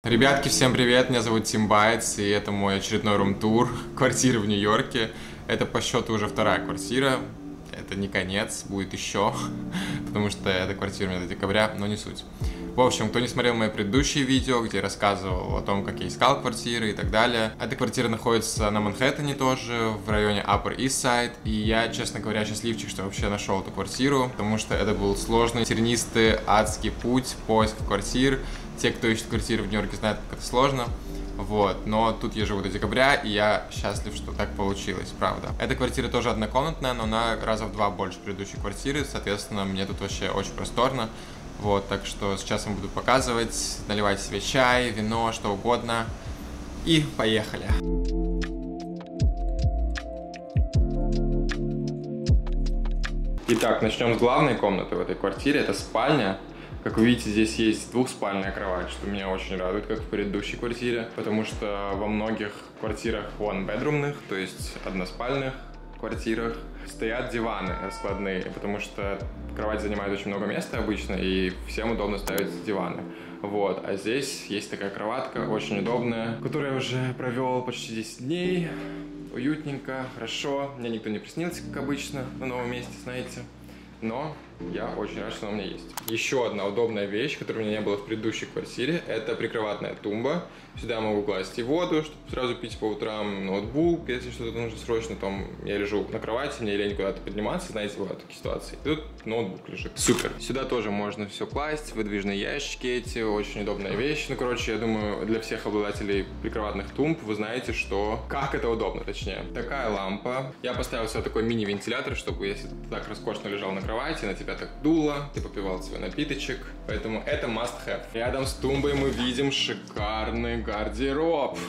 Ребятки, всем привет, меня зовут Тим Байтс, и это мой очередной рум-тур квартиры в Нью-Йорке. Это по счету уже вторая квартира, это не конец, будет еще, потому что эта квартира у меня до декабря, но не суть. В общем, кто не смотрел мои предыдущие видео, где я рассказывал о том, как я искал квартиры и так далее, эта квартира находится на Манхэттене тоже, в районе Upper East Side, и я, честно говоря, счастливчик, что вообще нашел эту квартиру, потому что это был сложный, тернистый, адский путь поиска квартир. Те, кто ищет квартиры в Нью-Йорке, знают, как это сложно. Вот, но тут я живу до декабря, и я счастлив, что так получилось, правда. Эта квартира тоже однокомнатная, но она раза в 2 больше предыдущей квартиры, соответственно, мне тут вообще очень просторно. Вот, так что сейчас вам буду показывать, наливать себе чай, вино, что угодно. И поехали! Итак, начнем с главной комнаты в этой квартире, это спальня. Как вы видите, здесь есть двухспальная кровать, что меня очень радует, как в предыдущей квартире, потому что во многих квартирах one-bedroomных, то есть односпальных квартирах, стоят диваны раскладные, потому что кровать занимает очень много места обычно, и всем удобно ставить диваны. Вот, а здесь есть такая кроватка, очень удобная, в которой я уже провел почти 10 дней, уютненько, хорошо, мне никто не приснился, как обычно, на новом месте, знаете. Но я очень рад, что она у меня есть. Еще одна удобная вещь, которой у меня не было в предыдущей квартире, это прикроватная тумба. Сюда я могу класть и воду, чтобы сразу пить по утрам, ноутбук, если что-то нужно срочно, там я лежу на кровати, мне лень куда-то подниматься, знаете, бывают такие ситуации. И тут ноутбук лежит. Супер. Сюда тоже можно все класть, выдвижные ящики эти, очень удобная вещь. Ну, короче, я думаю, для всех обладателей прикроватных тумб вы знаете, что как это удобно, точнее. Такая лампа. Я поставил сюда такой мини-вентилятор, чтобы, если ты так роскошно лежал на кровати, на тебя так дуло, ты попивал свой напиточек. Поэтому это must have. Рядом с тумбой мы видим шикарный гардероб.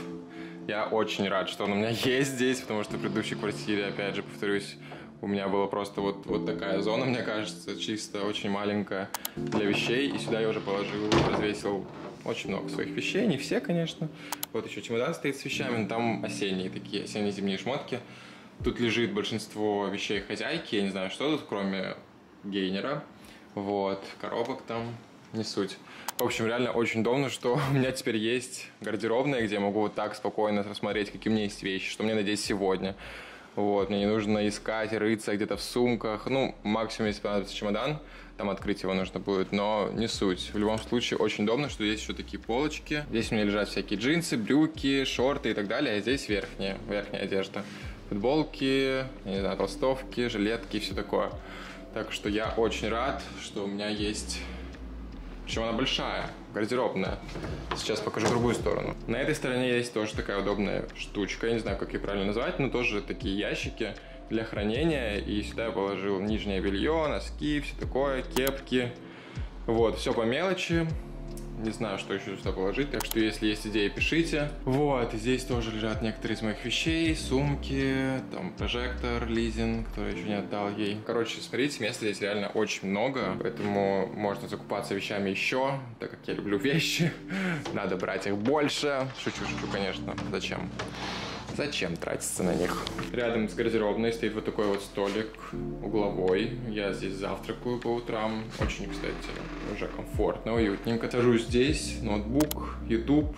Я очень рад, что он у меня есть здесь, потому что в предыдущей квартире, опять же, повторюсь, у меня была просто вот такая зона, мне кажется, чисто очень маленькая для вещей. И сюда я уже положил, развесил очень много своих вещей, не все, конечно. Вот еще чемодан стоит с вещами, но там осенние такие, осенне-зимние шмотки. Тут лежит большинство вещей хозяйки, я не знаю, что тут, кроме гейнера. Вот, коробок там, не суть. В общем, реально очень удобно, что у меня теперь есть гардеробная, где я могу вот так спокойно рассмотреть, какие у меня есть вещи, что мне надеть сегодня. Вот, мне не нужно искать, рыться где-то в сумках. Ну, максимум, если понадобится чемодан, там открыть его нужно будет, но не суть. В любом случае, очень удобно, что здесь еще такие полочки. Здесь у меня лежат всякие джинсы, брюки, шорты и так далее, а здесь верхняя одежда. Футболки, не знаю, толстовки, жилетки и все такое. Так что я очень рад, что у меня есть... Причем она большая, гардеробная. Сейчас покажу другую сторону. На этой стороне есть тоже такая удобная штучка. Я не знаю, как ее правильно назвать, но тоже такие ящики для хранения. И сюда я положил нижнее белье, носки, все такое, кепки. Вот, все по мелочи. Не знаю, что еще сюда положить, так что если есть идеи, пишите. Вот, здесь тоже лежат некоторые из моих вещей, сумки, там прожектор Лизин, который еще не отдал ей. Короче, смотрите, места здесь реально очень много, поэтому можно закупаться вещами еще, так как я люблю вещи. Надо брать их больше. Шучу, конечно. Зачем? Зачем тратиться на них? Рядом с гардеробной стоит вот такой вот столик угловой. Я здесь завтракаю по утрам. Очень, кстати, уже комфортно, уютненько. Сажусь здесь, ноутбук, YouTube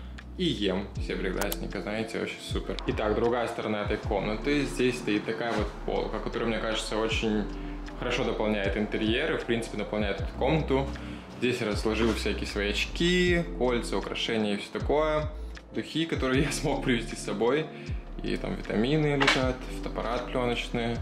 и ем все прекрасненько, знаете, вообще супер. Итак, другая сторона этой комнаты. Здесь стоит такая вот полка, которая, мне кажется, очень хорошо дополняет интерьер и, в принципе, наполняет эту комнату. Здесь я разложил всякие свои очки, кольца, украшения и все такое. Духи, которые я смог привезти с собой. И там витамины лежат, фотоаппарат пленочный.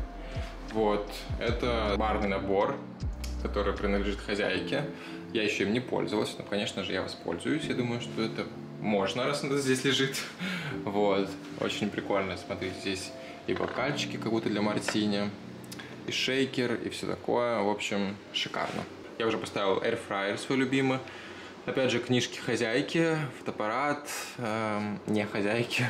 Вот. Это барный набор, который принадлежит хозяйке. Я еще им не пользовался, но, конечно же, я воспользуюсь. Я думаю, что это можно, раз это здесь лежит. Вот. Очень прикольно. Смотрите, здесь и бокальчики, как будто для мартини, и шейкер, и все такое. В общем, шикарно. Я уже поставил airfryer свой любимый. Опять же, книжки хозяйки, фотоаппарат, не хозяйки,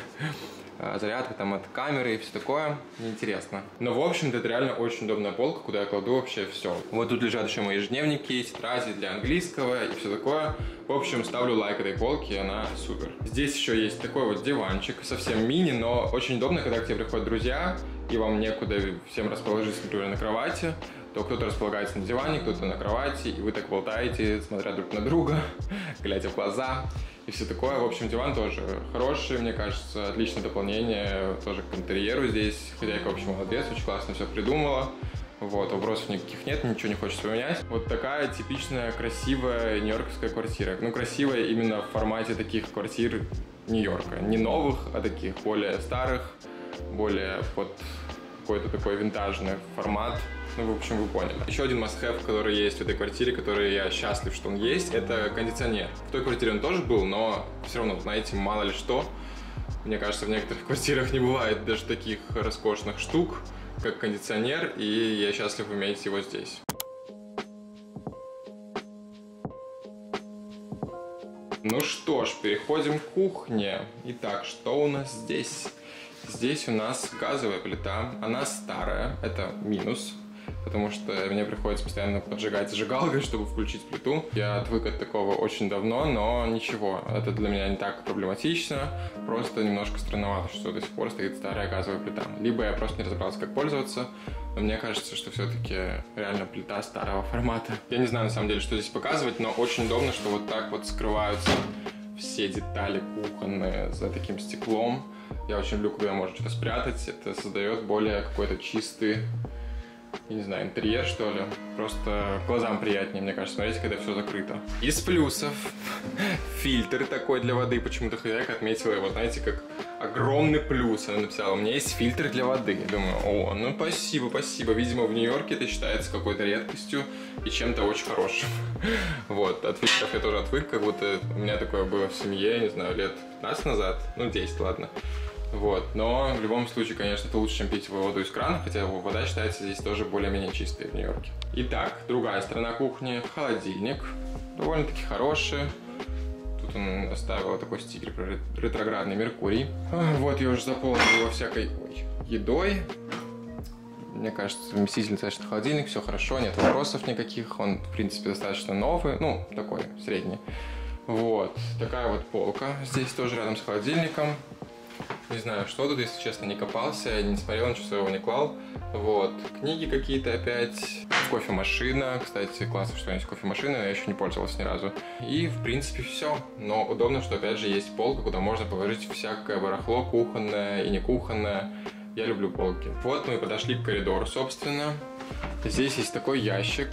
зарядка там от камеры и все такое. Неинтересно. Но, в общем-то, это реально очень удобная полка, куда я кладу вообще все. Вот тут лежат еще мои ежедневники, тетради для английского и все такое. В общем, ставлю лайк этой полке, она супер. Здесь еще есть такой вот диванчик, совсем мини, но очень удобно, когда к тебе приходят друзья, и вам некуда всем расположиться, например, на кровати. То кто-то располагается на диване, кто-то на кровати, и вы так болтаете, смотря друг на друга, глядя в глаза. и все такое. В общем, диван тоже хороший, мне кажется, отличное дополнение тоже к интерьеру здесь. Хозяйка, в общем, молодец, очень классно все придумала. Вот, вопросов никаких нет, ничего не хочется поменять. Вот такая типичная красивая нью-йоркская квартира. Ну, красивая именно в формате таких квартир Нью-Йорка. Не новых, а таких более старых, более под какой-то такой винтажный формат. Ну, в общем, вы поняли. Еще один must-have, который есть в этой квартире, который я счастлив, что он есть, это кондиционер. В той квартире он тоже был, но все равно, знаете, мало ли что. Мне кажется, в некоторых квартирах не бывает даже таких роскошных штук, как кондиционер, и я счастлив иметь его здесь. Ну что ж, переходим к кухне. Итак, что у нас здесь? Здесь у нас газовая плита. Она старая, это минус, потому что мне приходится постоянно поджигать зажигалкой, чтобы включить плиту. Я отвык от такого очень давно, но ничего, это для меня не так проблематично. Просто немножко странновато, что до сих пор стоит старая газовая плита. Либо я просто не разобрался, как пользоваться, но мне кажется, что все-таки реально плита старого формата. Я не знаю, на самом деле, что здесь показывать, но очень удобно, что вот так вот скрываются все детали кухонные за таким стеклом. Я очень люблю, когда можно что-то спрятать. Это создает более какой-то чистый, я не знаю, интерьер, что ли. Просто глазам приятнее, мне кажется, смотреть, когда все закрыто. Из плюсов фильтр такой для воды. Почему-то хозяйка отметила его, знаете, как огромный плюс. Она написала: у меня есть фильтр для воды. Я думаю, о, ну спасибо, спасибо. Видимо, в Нью-Йорке это считается какой-то редкостью и чем-то очень хорошим. Вот, от фильтров я тоже отвык, как будто у меня такое было в семье, не знаю, лет 15 назад. Ну, 10, ладно. Вот, но в любом случае, конечно, это лучше, чем пить воду из крана, хотя вода считается здесь тоже более-менее чистой в Нью-Йорке. Итак, другая сторона кухни, холодильник, довольно-таки хороший. Тут он оставил такой стикер про ретроградный Меркурий. Вот я уже заполнил его всякой едой. Мне кажется, вместительный достаточно холодильник, все хорошо, нет вопросов никаких. Он, в принципе, достаточно новый, ну, такой, средний. Вот, такая вот полка здесь тоже рядом с холодильником. Не знаю, что тут, если честно, не копался, не смотрел, ничего своего не клал. Вот, книги какие-то опять, кофемашина. Кстати, классно, что у меня есть кофемашина, я еще не пользовался ни разу. И, в принципе, все. Но удобно, что, опять же, есть полка, куда можно положить всякое барахло, кухонное и не кухонное. Я люблю полки. Вот мы и подошли к коридору, собственно. Здесь есть такой ящик,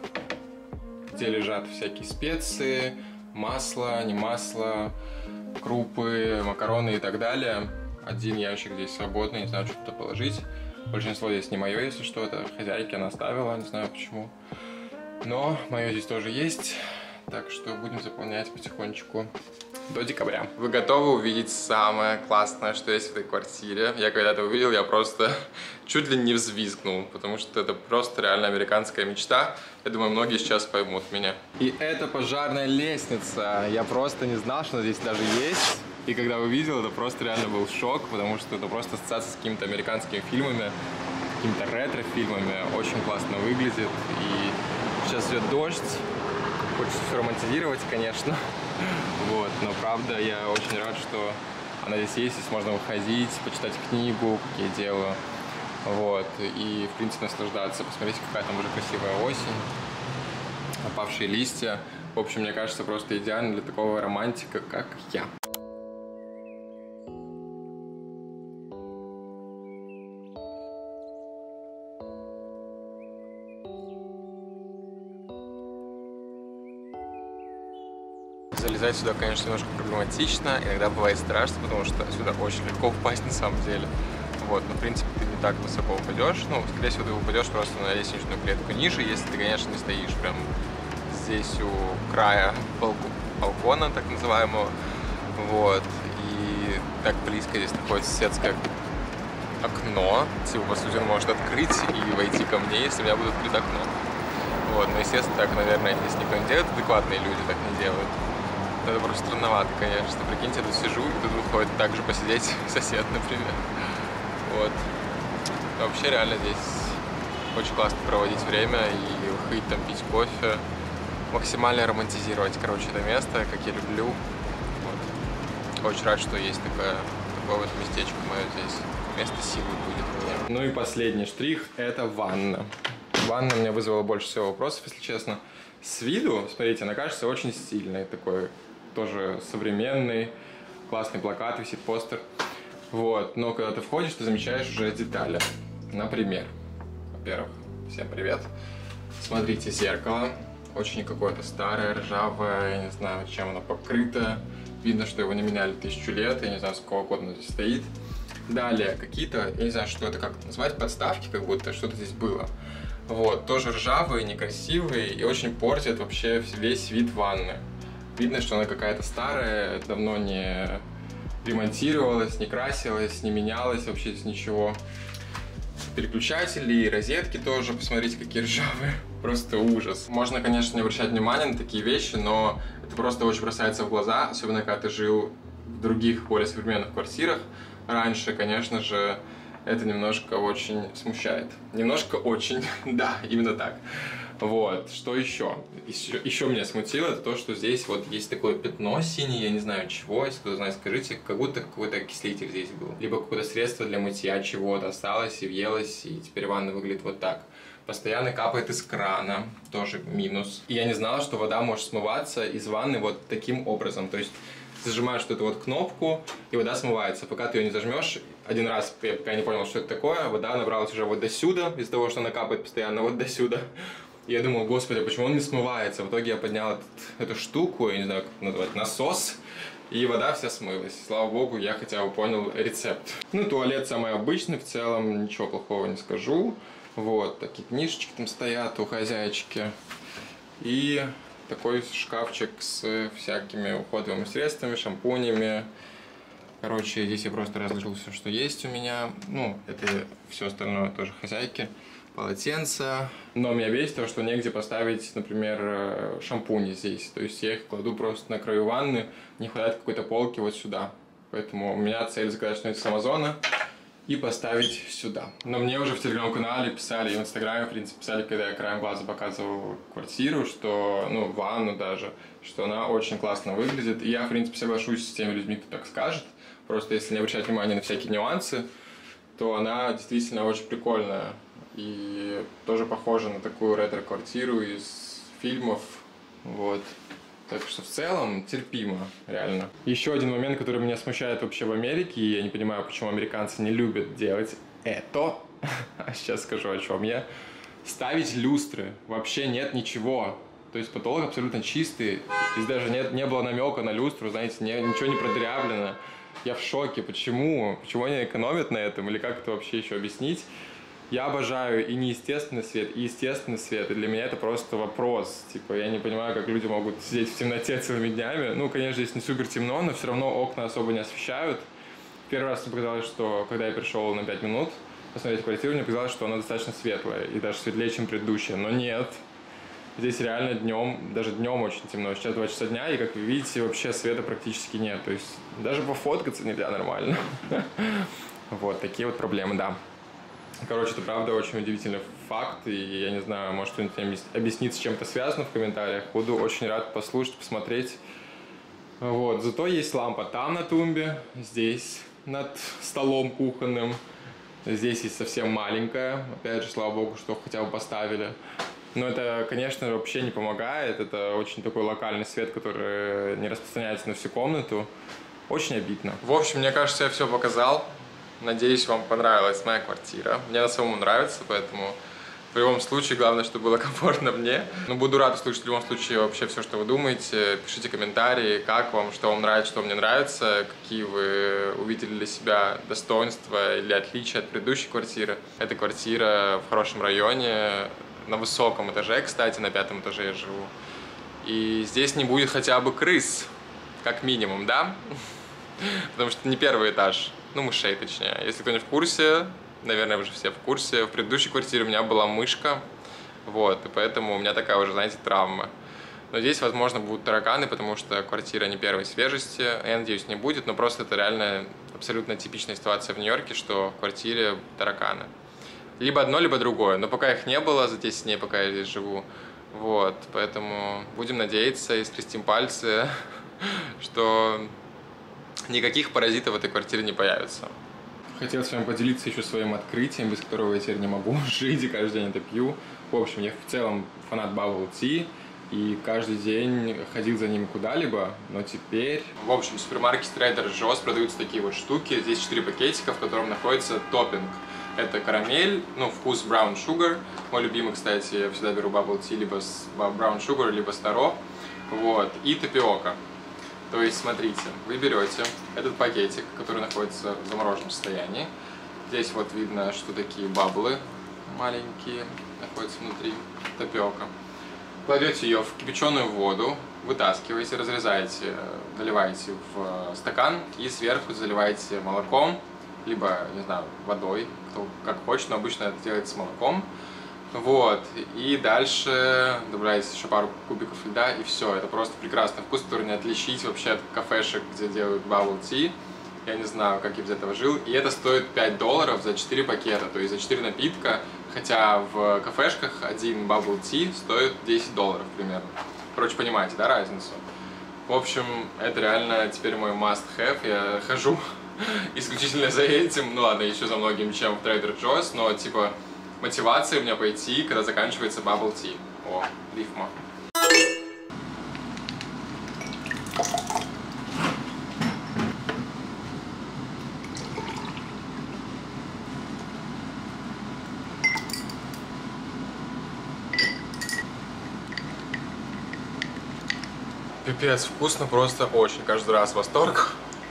где лежат всякие специи, масло, не масло, крупы, макароны и так далее. Один ящик здесь свободный, не знаю, что туда положить. Большинство здесь не мое, если что, это хозяйки она оставила, не знаю почему. Но мое здесь тоже есть, так что будем заполнять потихонечку до декабря. Вы готовы увидеть самое классное, что есть в этой квартире? Я когда это увидел, я просто чуть ли не взвизгнул, потому что это просто реально американская мечта. Я думаю, многие сейчас поймут меня. И это пожарная лестница. Я просто не знал, что она здесь даже есть. И когда увидел, это просто реально был шок, потому что это просто ассоциация с какими-то американскими фильмами, какими-то ретро-фильмами. Очень классно выглядит. И сейчас идет дождь. Хочется все романтизировать, конечно. Вот, но правда, я очень рад, что она здесь есть, здесь можно выходить, почитать книгу, как я делаю. Вот, и, в принципе, наслаждаться. Посмотрите, какая там уже красивая осень, опавшие листья. В общем, мне кажется, просто идеально для такого романтика, как я. Залезать сюда, конечно, немножко проблематично, иногда бывает страшно, потому что сюда очень легко упасть на самом деле. Вот, но в принципе ты не так высоко упадешь, ну, скорее всего ты упадешь просто на лестничную клетку ниже, если ты, конечно, не стоишь прям здесь у края балкона, так называемого. Вот, и так близко здесь находится соседское окно, типа, по сути, он может открыть и войти ко мне, если у меня будет открыто окно. Вот, но, естественно, так, наверное, здесь никто не делает, адекватные люди так не делают. Это просто странновато, конечно. Прикиньте, я тут сижу, и тут выходит также посидеть сосед, например. Вот. Но вообще, реально, здесь очень классно проводить время и выходить там пить кофе. Максимально романтизировать, короче, это место, как я люблю. Вот. Очень рад, что есть такое вот местечко мое здесь. Место силы будет у меня. Ну и последний штрих – это ванна. Ванна меня вызвала больше всего вопросов, если честно. С виду, смотрите, она кажется очень стильной, такой тоже современный, классный плакат, висит постер. Вот, но когда ты входишь, ты замечаешь уже детали. Например, во-первых, всем привет. Смотрите, зеркало. Очень какое-то старое, ржавое, я не знаю, чем оно покрыто. Видно, что его не меняли 1000 лет, я не знаю, с какого года оно здесь стоит. Далее, какие-то, я не знаю, что это, как это назвать, подставки, как будто что-то здесь было. Вот, тоже ржавые, некрасивые и очень портят вообще весь вид ванны. Видно, что она какая-то старая, давно не ремонтировалась, не красилась, не менялась вообще здесь ничего. Переключатели и розетки тоже, посмотрите, какие ржавые. Просто ужас. Можно, конечно, не обращать внимания на такие вещи, но это просто очень бросается в глаза, особенно когда ты жил в других, более современных квартирах. Раньше, конечно же, это немножко очень смущает. Немножко очень, да, именно так. Вот, что еще? Еще меня смутило, это то, что здесь вот есть такое пятно синее, я не знаю чего, если кто-то знает, скажите, как будто какой-то окислитель здесь был. Либо какое-то средство для мытья чего-то осталось и въелось, и теперь ванна выглядит вот так. Постоянно капает из крана, тоже минус. И я не знала, что вода может смываться из ванны вот таким образом, то есть зажимаешь вот эту вот кнопку, и вода смывается. Пока ты ее не зажмешь, один раз, я пока не понял, что это такое, вода набралась уже вот до сюда, из-за того, что она капает постоянно вот до сюда. И я думал, господи, почему он не смывается? В итоге я поднял эту штуку, я не знаю, как назвать, насос, и вода вся смылась. Слава богу, я хотя бы понял рецепт. Ну, туалет самый обычный, в целом, ничего плохого не скажу. Вот, такие книжечки там стоят у хозяйки. И такой шкафчик с всякими уходовыми средствами, шампунями. Короче, здесь я просто разложил все, что есть у меня. Ну, это все остальное тоже хозяйки. Полотенца. Но меня бесит то, что негде поставить, например, шампуни здесь. То есть я их кладу просто на краю ванны, не хватает какой-то полки вот сюда. Поэтому у меня цель заказать что-нибудь с Амазона и поставить сюда. Но мне уже в телеграм-канале писали и в инстаграме, в принципе, писали, когда я краем глаза показывал квартиру, что, ну, ванну даже, что она очень классно выглядит. И я, в принципе, соглашусь с теми людьми, кто так скажет. Просто если не обращать внимания на всякие нюансы, то она действительно очень прикольная. И тоже похожа на такую ретро-квартиру из фильмов. Вот. Так что в целом терпимо, реально. Еще один момент, который меня смущает вообще в Америке, и я не понимаю, почему американцы не любят делать это. Сейчас скажу, о чем я. Ставить люстры. Вообще нет ничего. То есть потолок абсолютно чистый. Здесь даже не было намека на люстру, знаете, ничего не продырявлено. Я в шоке. Почему? Почему они экономят на этом? Или как это вообще еще объяснить? Я обожаю и неестественный свет, и естественный свет. И для меня это просто вопрос. Типа, я не понимаю, как люди могут сидеть в темноте целыми днями. Ну, конечно, здесь не супер темно, но все равно окна особо не освещают. Первый раз мне показалось, что когда я пришел на 5 минут посмотреть квартиру, мне показалось, что она достаточно светлая. И даже светлее, чем предыдущая. Но нет. Здесь реально днем, даже днем очень темно. Сейчас 2 часа дня, и, как вы видите, вообще света практически нет. То есть даже пофоткаться нельзя нормально. Вот, такие вот проблемы, да. Короче, это правда очень удивительный факт, и я не знаю, может кто-нибудь объяснит, с чем это связано в комментариях. Буду очень рад послушать, посмотреть. Вот, зато есть лампа там на тумбе, здесь над столом кухонным. Здесь есть совсем маленькая, опять же, слава богу, что хотя бы поставили. Но это, конечно, вообще не помогает, это очень такой локальный свет, который не распространяется на всю комнату. Очень обидно. В общем, мне кажется, я все показал. Надеюсь, вам понравилась моя квартира. Мне она самому нравится, поэтому в любом случае главное, чтобы было комфортно мне. Но буду рад услышать в любом случае вообще все, что вы думаете. Пишите комментарии, как вам, что вам нравится, что вам не нравится, какие вы увидели для себя достоинства или отличия от предыдущей квартиры. Эта квартира в хорошем районе, на высоком этаже, кстати, на 5-м этаже я живу. И здесь не будет хотя бы крыс, как минимум, да? Потому что это не первый этаж. Ну, мышей, точнее. Если кто не в курсе, наверное, вы же все в курсе, в предыдущей квартире у меня была мышка, вот, и поэтому у меня такая уже, знаете, травма. Но здесь, возможно, будут тараканы, потому что квартира не первой свежести, я надеюсь, не будет, но просто это реально абсолютно типичная ситуация в Нью-Йорке, что в квартире тараканы. Либо одно, либо другое, но пока их не было за 10 дней, пока я здесь живу, вот, поэтому будем надеяться и скрестим пальцы, что никаких паразитов в этой квартире не появится. Хотел с вами поделиться еще своим открытием, без которого я теперь не могу жить и каждый день это пью. В общем, я в целом фанат Bubble Tea. и каждый день ходил за ним куда-либо, но теперь... В общем, в супермаркете Trader Joe's продаются такие вот штуки. Здесь 4 пакетика, в котором находится топпинг. Это карамель, ну, вкус brown sugar. Мой любимый, кстати, я всегда беру bubble tea либо с brown sugar, либо старо. Вот, и тапиока. То есть, смотрите, вы берете этот пакетик, который находится в замороженном состоянии. Здесь вот видно, что такие баблы маленькие находятся внутри, тапиока. Кладете ее в кипяченую воду, вытаскиваете, разрезаете, доливаете в стакан и сверху заливаете молоком, либо, не знаю, водой, кто как хочет, но обычно это делается с молоком. Вот, и дальше добавляете еще пару кубиков льда, и все. Это просто прекрасный вкус, который не отличить вообще от кафешек, где делают bubble tea. Я не знаю, как я без этого жил. И это стоит $5 за 4 пакета, то есть за 4 напитка. Хотя в кафешках один bubble tea стоит $10 примерно. Короче, понимаете, да, разницу? В общем, это реально теперь мой must-have. Я хожу исключительно за этим. Ну ладно, еще за многим, чем в Trader Joe's, но типа мотивация у меня пойти, когда заканчивается bubble tea. О, рифма. Пипец, вкусно, просто очень. Каждый раз восторг.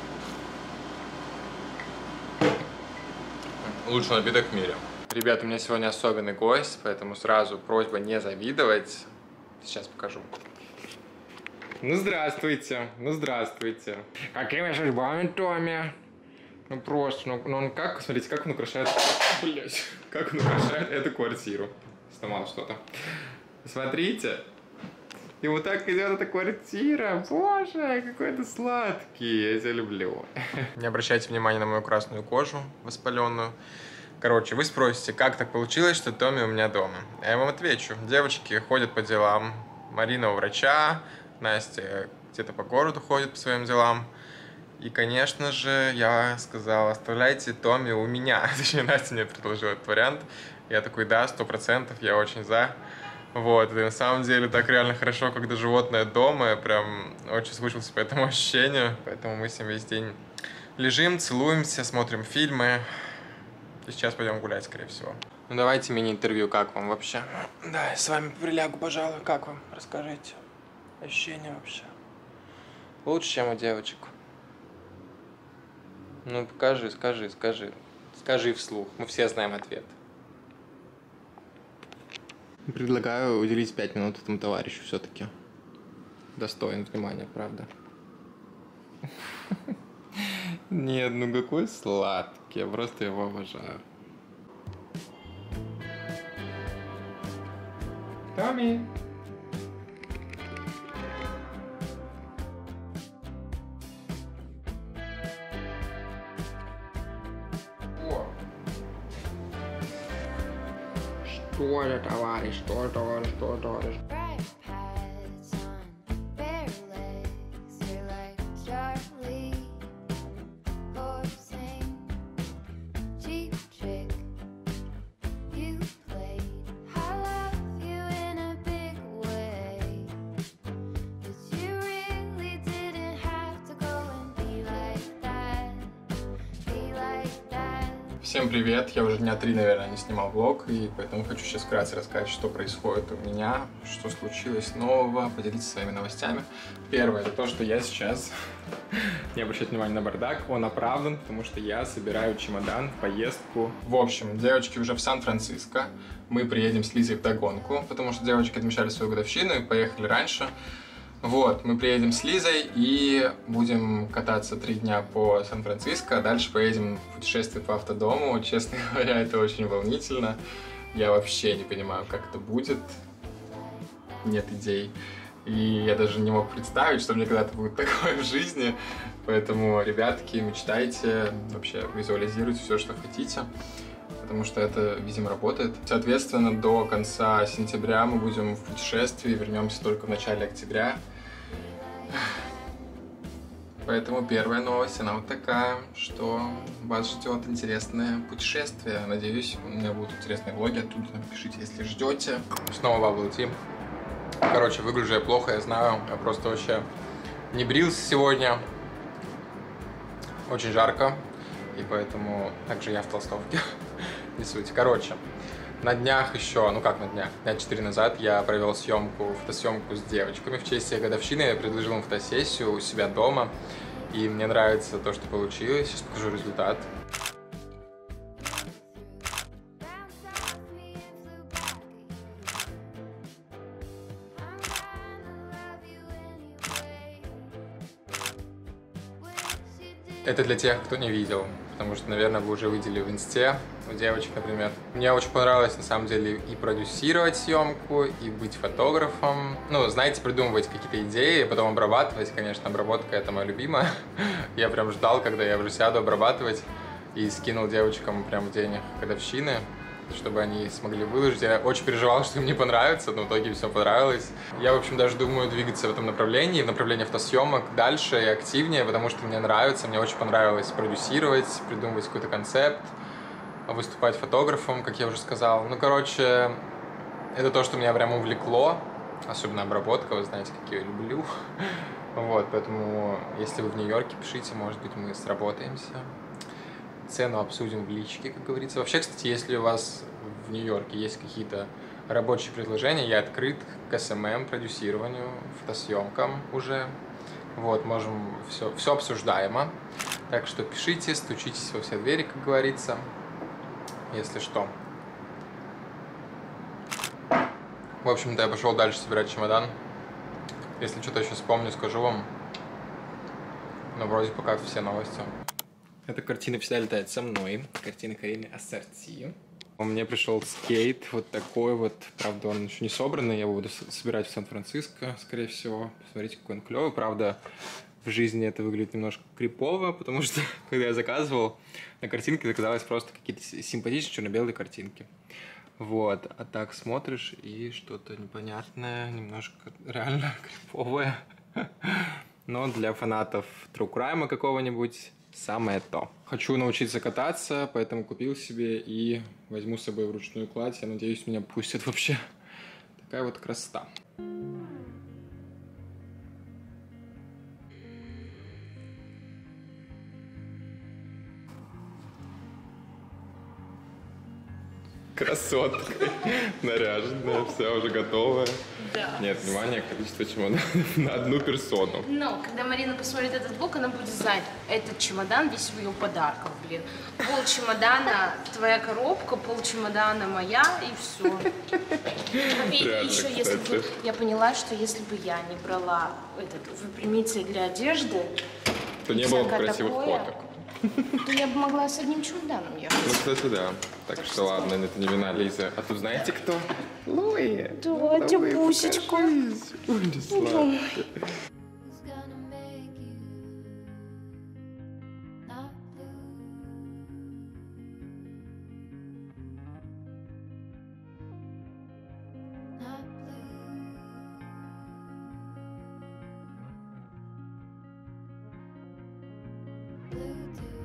Лучший напиток в мире. Ребят, у меня сегодня особенный гость, поэтому сразу просьба не завидовать. Сейчас покажу. Ну здравствуйте, ну здравствуйте. Какими судьбами, Томми? Ну просто, ну он как, смотрите, как он украшает, блять, как он украшает эту квартиру. Сломал что-то. Смотрите. И вот так идет эта квартира. Боже, какой ты сладкий. Я тебя люблю. Не обращайте внимания на мою красную кожу воспаленную. Короче, вы спросите, как так получилось, что Томми у меня дома? Я вам отвечу. Девочки ходят по делам. Марина у врача, Настя где-то по городу ходит по своим делам. И, конечно же, я сказал, оставляйте Томми у меня. Точнее, Настя мне предложила этот вариант. Я такой, да, 100%, я очень за. Вот, и на самом деле так реально хорошо, когда животное дома. Я прям очень соскучился по этому ощущению. Поэтому мы с ним весь день лежим, целуемся, смотрим фильмы. И сейчас пойдем гулять, скорее всего. Ну давайте мини-интервью, как вам вообще? Да, я с вами прилягу, пожалуй. Как вам? Расскажите. Ощущения вообще. Лучше, чем у девочек. Ну покажи, скажи. Скажи вслух. Мы все знаем ответ. Предлагаю уделить 5 минут этому товарищу все-таки. Достоин внимания, правда. Нет, ну какой сладкий. Я просто его обожаю. Томми! Что это, товарищ? Что, товарищ? Что, товарищ? Всем привет! Я уже дня 3, наверное, не снимал влог, и поэтому хочу сейчас вкратце рассказать, что происходит у меня, что случилось нового, поделиться своими новостями. Первое, это то, что я сейчас, не обращайте внимания на бардак, он оправдан, потому что я собираю чемодан в поездку. В общем, девочки уже в Сан-Франциско, мы приедем с Лизой вдогонку, потому что девочки отмечали свою годовщину и поехали раньше. Вот, мы приедем с Лизой и будем кататься 3 дня по Сан-Франциско, а дальше поедем в путешествие по автодому. Честно говоря, это очень волнительно. Я вообще не понимаю, как это будет. Нет идей. И я даже не мог представить, что мне когда-то будет такое в жизни. Поэтому, ребятки, мечтайте, вообще визуализируйте все, что хотите. Потому что это, видимо, работает. Соответственно, до конца сентября мы будем в путешествии, вернемся только в начале октября. Поэтому первая новость, она вот такая, что вас ждет интересное путешествие. Надеюсь, у меня будут интересные влоги оттуда. Напишите, если ждете. Снова bubble tea. Короче, выгляжу я плохо, я знаю. Я просто вообще не брился сегодня. Очень жарко. И поэтому также я в толстовке. Не суть. Короче, на днях еще, ну как на днях, дня 4 назад я провел фотосъемку с девочками. В честь их годовщины я предложил им фотосессию у себя дома. И мне нравится то, что получилось. Сейчас покажу результат. Это для тех, кто не видел, потому что, наверное, вы уже видели в инсте у девочек, например. Мне очень понравилось, на самом деле, и продюсировать съемку, и быть фотографом. Ну, знаете, придумывать какие-то идеи, потом обрабатывать. Конечно, обработка — это моя любимая. Я прям ждал, когда я уже сяду обрабатывать, и скинул девочкам прям в день годовщины, чтобы они смогли выложить. Я очень переживал, что им не понравится, но в итоге все понравилось. Я, в общем, даже думаю двигаться в этом направлении, в направлении фотосъемок дальше и активнее, потому что мне нравится, мне очень понравилось продюсировать, придумывать какой-то концепт, выступать фотографом, как я уже сказал. Ну, короче, это то, что меня прям увлекло, особенно обработка, вы знаете, как я ее люблю. Вот, поэтому, если вы в Нью-Йорке, пишите, может быть, мы сработаемся. Цену обсудим в личке, как говорится. Вообще, кстати, если у вас в Нью-Йорке есть какие-то рабочие предложения, я открыт к СММ, продюсированию, фотосъемкам уже. Вот, можем, все обсуждаемо. Так что пишите, стучитесь во все двери, как говорится, если что. В общем-то, я пошел дальше собирать чемодан. Если что-то еще вспомню, скажу вам. Но вроде пока все новости. Эта картина всегда летает со мной. Картина Карины Ассорти. У меня пришел скейт вот такой вот. Правда, он еще не собранный. Я его буду собирать в Сан-Франциско, скорее всего. Посмотрите, какой он клевый. Правда, в жизни это выглядит немножко крипово, потому что, когда я заказывал, на картинке заказалось просто какие-то симпатичные черно-белые картинки. Вот. А так смотришь, и что-то непонятное, немножко реально криповое. Но для фанатов True Crime какого-нибудь самое то. Хочу научиться кататься, поэтому купил себе и возьму с собой вручную кладь. Я надеюсь, меня пустят вообще. Такая вот красота. Красотка. Наряженная, вся уже готовая. Да. Нет, внимание, количество чемоданов на одну персону. Но когда Марина посмотрит этот блог, она будет знать, этот чемодан весь в ее подарках, блин. Пол чемодана твоя коробка, пол чемодана моя, и все. И еще, если бы я поняла, что если бы я не брала этот выпрямитель для одежды, то не было бы красивых фоток. То я бы могла с одним чемоданом ехать. Ну, кстати, да. Так что ладно, это не вина Лизы. А тут знаете кто? Луи. Да, тябусечка. Ой, сладкий. Blue